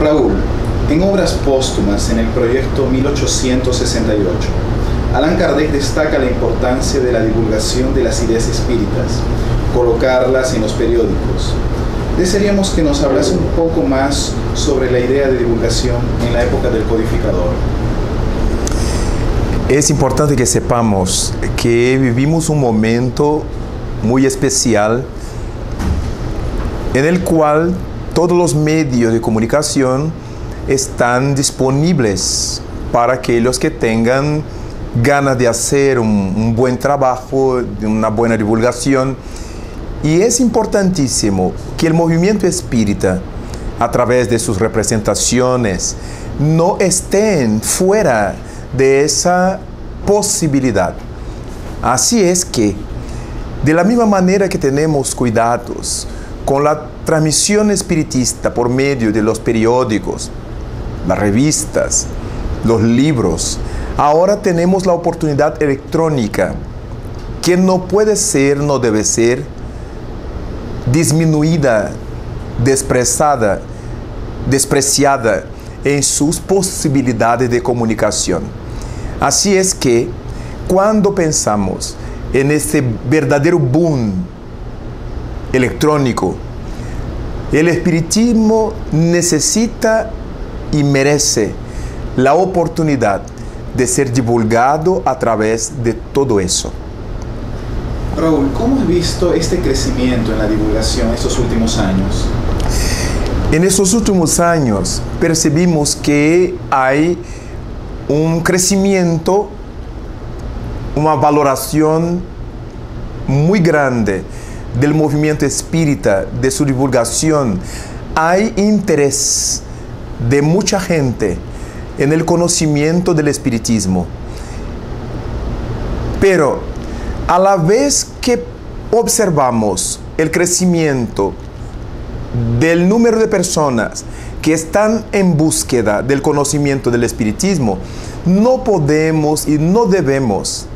Raúl, en obras póstumas en el proyecto 1868, Allan Kardec destaca la importancia de la divulgación de las ideas espíritas, colocarlas en los periódicos. Desearíamos que nos hablase un poco más sobre la idea de divulgación en la época del codificador. Es importante que sepamos que vivimos un momento muy especial en el cual todos los medios de comunicación están disponibles para aquellos que tengan ganas de hacer un buen trabajo, una buena divulgación. Y es importantísimo que el movimiento espírita, a través de sus representaciones, no estén fuera de esa posibilidad. Así es que, de la misma manera que tenemos cuidados con la transmisión espiritista por medio de los periódicos, las revistas, los libros, ahora tenemos la oportunidad electrónica, que no puede ser, no debe ser disminuida, despreciada en sus posibilidades de comunicación. Así es que, cuando pensamos en este verdadero boom electrónico, el espiritismo necesita y merece la oportunidad de ser divulgado a través de todo eso. Raúl, ¿cómo has visto este crecimiento en la divulgación estos últimos años? En estos últimos años percibimos que hay un crecimiento, una valoración muy grande del movimiento espírita, de su divulgación. Hay interés de mucha gente en el conocimiento del espiritismo. Pero a la vez que observamos el crecimiento del número de personas que están en búsqueda del conocimiento del espiritismo, no podemos y no debemos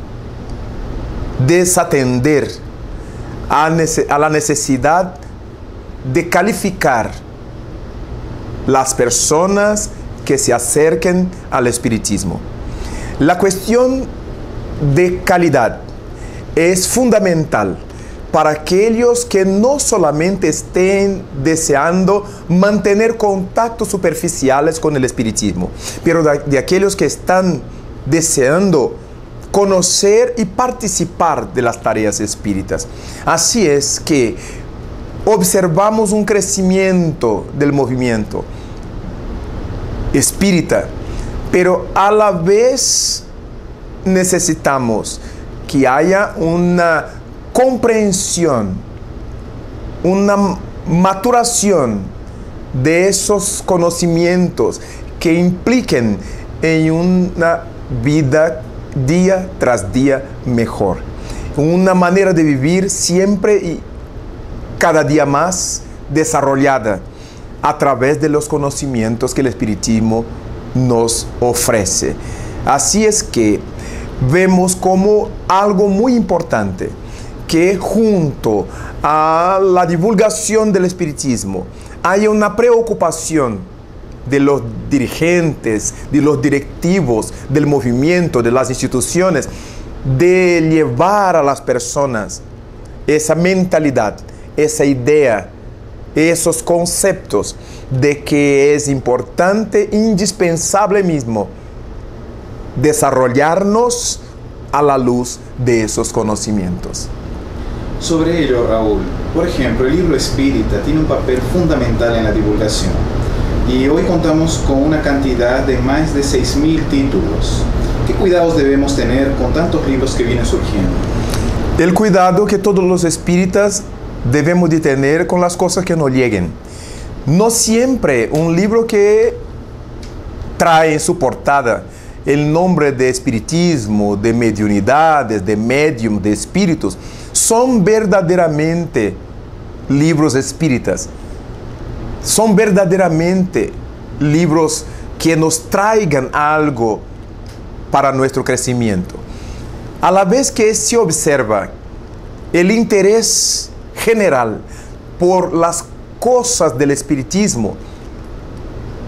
desatender a la necesidad de calificar las personas que se acerquen al espiritismo. La cuestión de calidad es fundamental para aquellos que no solamente estén deseando mantener contactos superficiales con el espiritismo, pero de aquellos que están deseando conocer y participar de las tareas espíritas. Así es que observamos un crecimiento del movimiento espírita, pero a la vez necesitamos que haya una comprensión, una maturación de esos conocimientos que impliquen en una vida día tras día mejor, una manera de vivir siempre y cada día más desarrollada a través de los conocimientos que el espiritismo nos ofrece. Así es que vemos como algo muy importante que junto a la divulgación del espiritismo haya una preocupación de los dirigentes, de los directivos del movimiento, de las instituciones, de llevar a las personas esa mentalidad, esa idea, esos conceptos de que es importante, indispensable mismo, desarrollarnos a la luz de esos conocimientos. Sobre ello, Raúl, por ejemplo, el libro espírita tiene un papel fundamental en la divulgación y hoy contamos con una cantidad de más de 6.000 títulos. ¿Qué cuidados debemos tener con tantos libros que vienen surgiendo? El cuidado que todos los espíritas debemos de tener con las cosas que nos lleguen. No siempre un libro que trae en su portada el nombre de espiritismo, de mediunidades, de medium, de espíritus, son verdaderamente libros espíritas. Son verdaderamente libros que nos traigan algo para nuestro crecimiento. A la vez que se observa el interés general por las cosas del espiritismo,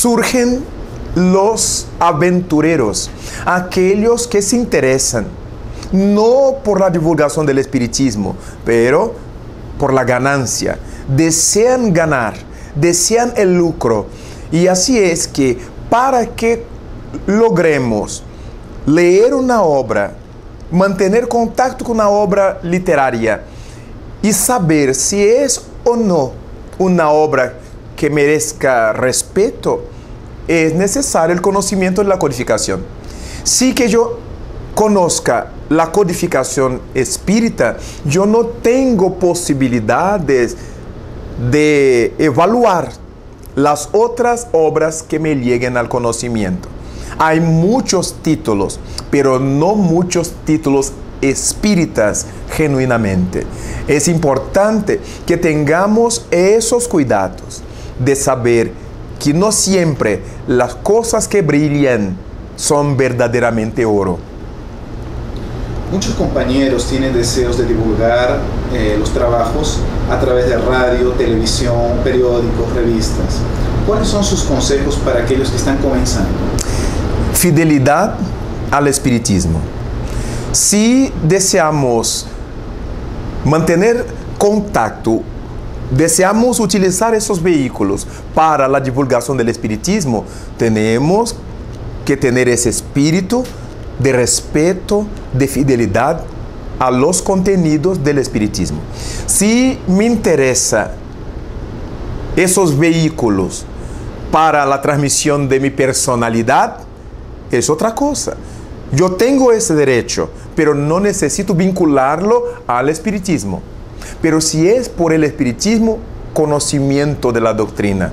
surgen los aventureros, aquellos que se interesan, no por la divulgación del espiritismo, pero por la ganancia. Desean ganar, desean el lucro. Y así es que para que logremos leer una obra, mantener contacto con una obra literaria y saber si es o no una obra que merezca respeto, es necesario el conocimiento de la codificación. Si que yo conozca la codificación espírita, yo no tengo posibilidades de evaluar las otras obras que me lleguen al conocimiento. Hay muchos títulos, pero no muchos títulos espíritas genuinamente. Es importante que tengamos esos cuidados de saber que no siempre las cosas que brillan son verdaderamente oro. Muchos compañeros tienen deseos de divulgar los trabajos a través de radio, televisión, periódicos, revistas. ¿Cuáles son sus consejos para aquellos que están comenzando? Fidelidad al espiritismo. Si deseamos mantener contacto, deseamos utilizar esos vehículos para la divulgación del espiritismo, tenemos que tener ese espíritu de respeto, de fidelidad a los contenidos del espiritismo. Si me interesa esos vehículos para la transmisión de mi personalidad, es otra cosa. Yo tengo ese derecho, pero no necesito vincularlo al espiritismo. Pero si es por el espiritismo, conocimiento de la doctrina,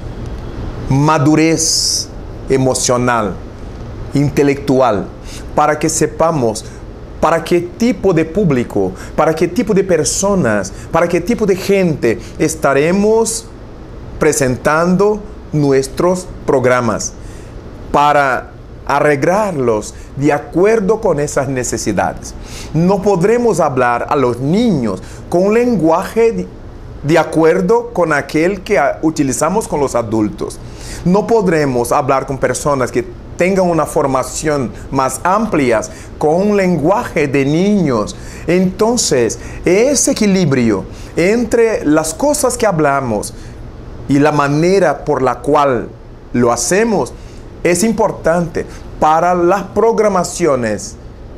madurez emocional, intelectual, para que sepamos para qué tipo de público, para qué tipo de personas, para qué tipo de gente estaremos presentando nuestros programas, para arreglarlos de acuerdo con esas necesidades. No podremos hablar a los niños con un lenguaje de acuerdo con aquel que utilizamos con los adultos. No podremos hablar con personas que tengan una formación más amplia con un lenguaje de niños. Entonces, ese equilibrio entre las cosas que hablamos y la manera por la cual lo hacemos es importante para las programaciones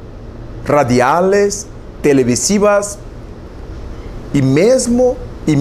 radiales, televisivas y mismo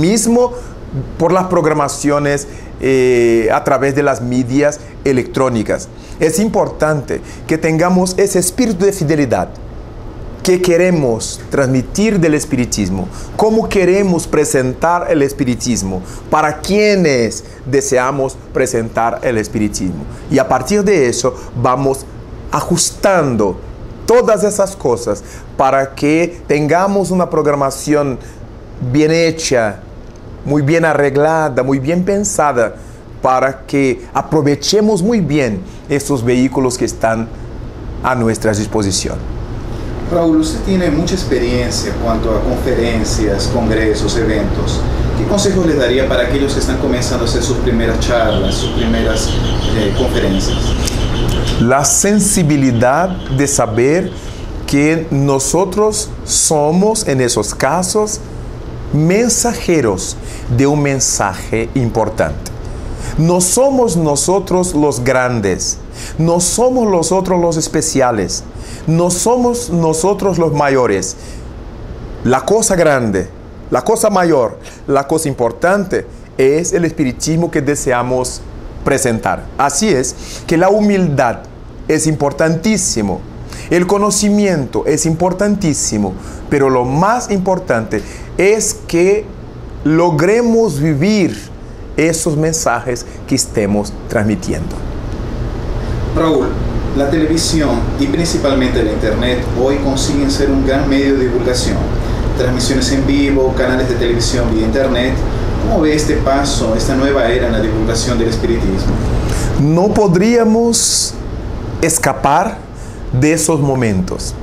por las programaciones a través de las medias electrónicas. Es importante que tengamos ese espíritu de fidelidad que queremos transmitir del espiritismo, cómo queremos presentar el espiritismo, para quienes deseamos presentar el espiritismo. Y a partir de eso vamos ajustando todas esas cosas para que tengamos una programación bien hecha, muy bien arreglada, muy bien pensada, para que aprovechemos muy bien estos vehículos que están a nuestra disposición. Raúl, usted tiene mucha experiencia en cuanto a conferencias, congresos, eventos. ¿Qué consejos le daría para aquellos que están comenzando a hacer sus primeras charlas, sus primeras conferencias? La sensibilidad de saber que nosotros somos, en esos casos, mensajeros de un mensaje importante. No somos nosotros los grandes, no somos nosotros los especiales, no somos nosotros los mayores. La cosa grande, la cosa mayor, la cosa importante es el espiritismo que deseamos presentar. Así es que la humildad es importantísimo, el conocimiento es importantísimo, pero lo más importante es que logremos vivir esos mensajes que estemos transmitiendo. Raúl, la televisión y principalmente el internet hoy consiguen ser un gran medio de divulgación. Transmisiones en vivo, canales de televisión vía internet. ¿Cómo ve este paso, esta nueva era en la divulgación del espiritismo? No podríamos escapar de esos momentos.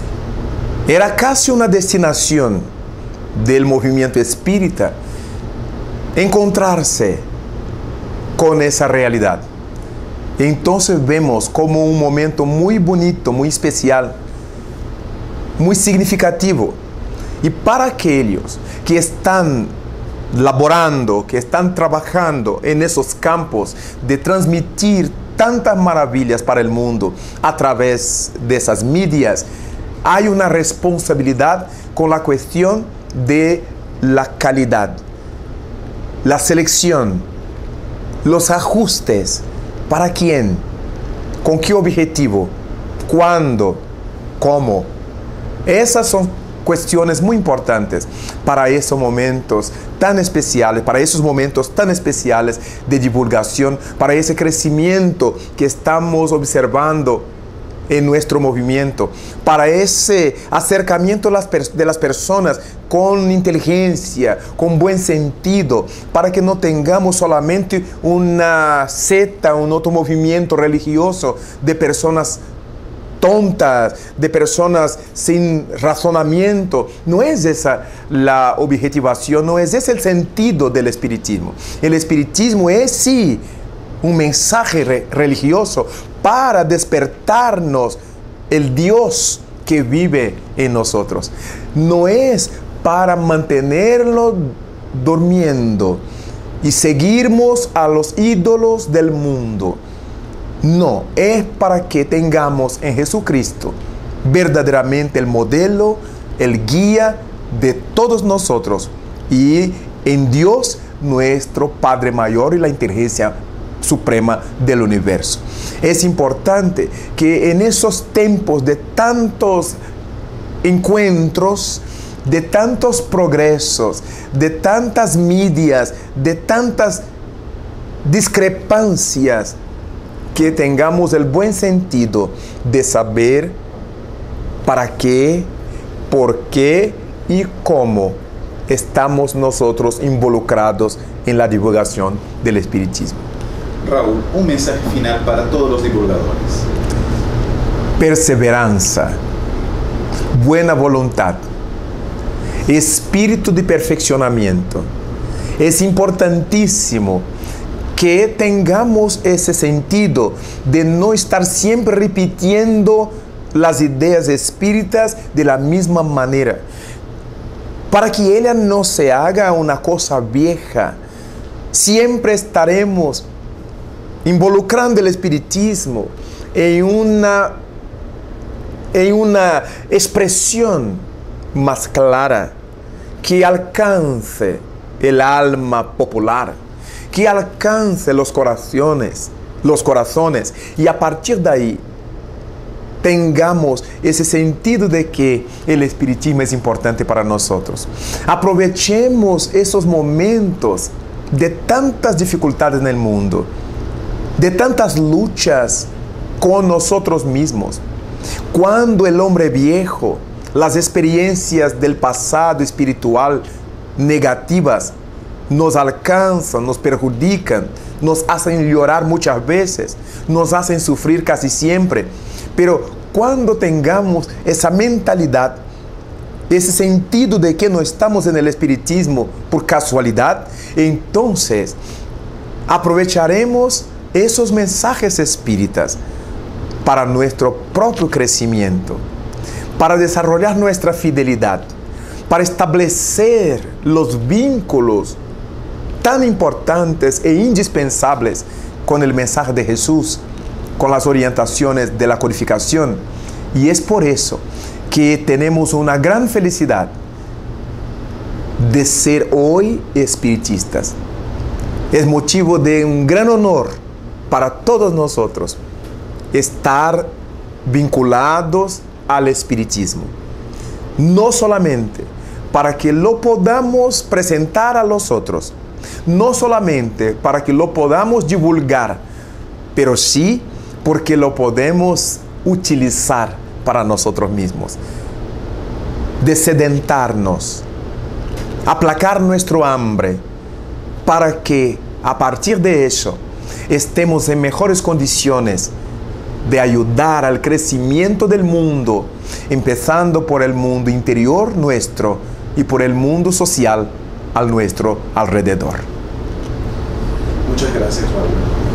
Era casi una destinación del movimiento espírita encontrarse con esa realidad. Entonces vemos como un momento muy bonito, muy especial, muy significativo. Y para aquellos que están laborando, que están trabajando en esos campos de transmitir tantas maravillas para el mundo a través de esas medias, hay una responsabilidad con la cuestión de la calidad, la selección, los ajustes. ¿Para quién? ¿Con qué objetivo? ¿Cuándo? ¿Cómo? Esas son cuestiones muy importantes para esos momentos tan especiales, para esos momentos tan especiales de divulgación, para ese crecimiento que estamos observando en nuestro movimiento, para ese acercamiento de las personas con inteligencia, con buen sentido, para que no tengamos solamente una secta, un otro movimiento religioso de personas tontas, de personas sin razonamiento. No es esa la objetivación, no es ese el sentido del espiritismo. El espiritismo es sí un mensaje religioso para despertarnos el Dios que vive en nosotros. No es para mantenerlo durmiendo y seguirnos a los ídolos del mundo. No, es para que tengamos en Jesucristo verdaderamente el modelo, el guía de todos nosotros, y en Dios nuestro Padre Mayor y la inteligencia suprema del universo. Es importante que en esos tiempos de tantos encuentros, de tantos progresos, de tantas medias, de tantas discrepancias, que tengamos el buen sentido de saber para qué, por qué y cómo estamos nosotros involucrados en la divulgación del espiritismo. Raúl, un mensaje final para todos los divulgadores. Perseverancia, buena voluntad, espíritu de perfeccionamiento. Es importantísimo que tengamos ese sentido de no estar siempre repitiendo las ideas espíritas de la misma manera, para que ella no se haga una cosa vieja. Siempre estaremos involucrando el espiritismo en una expresión más clara que alcance el alma popular, que alcance los corazones, y a partir de ahí tengamos ese sentido de que el espiritismo es importante para nosotros. Aprovechemos esos momentos de tantas dificultades en el mundo, de tantas luchas con nosotros mismos. Cuando el hombre viejo, las experiencias del pasado espiritual negativas nos alcanzan, nos perjudican, nos hacen llorar muchas veces, nos hacen sufrir casi siempre. Pero cuando tengamos esa mentalidad, ese sentido de que no estamos en el espiritismo por casualidad, entonces aprovecharemos esos mensajes espíritas para nuestro propio crecimiento, para desarrollar nuestra fidelidad, para establecer los vínculos tan importantes e indispensables con el mensaje de Jesús, con las orientaciones de la codificación. Y es por eso que tenemos una gran felicidad de ser hoy espiritistas. Es motivo de un gran honor para todos nosotros estar vinculados al espiritismo. No solamente para que lo podamos presentar a los otros, no solamente para que lo podamos divulgar, pero sí porque lo podemos utilizar para nosotros mismos. Descedentarnos, aplacar nuestro hambre, para que a partir de eso estemos en mejores condiciones de ayudar al crecimiento del mundo, empezando por el mundo interior nuestro y por el mundo social a nuestro alrededor. Muchas gracias, Raúl.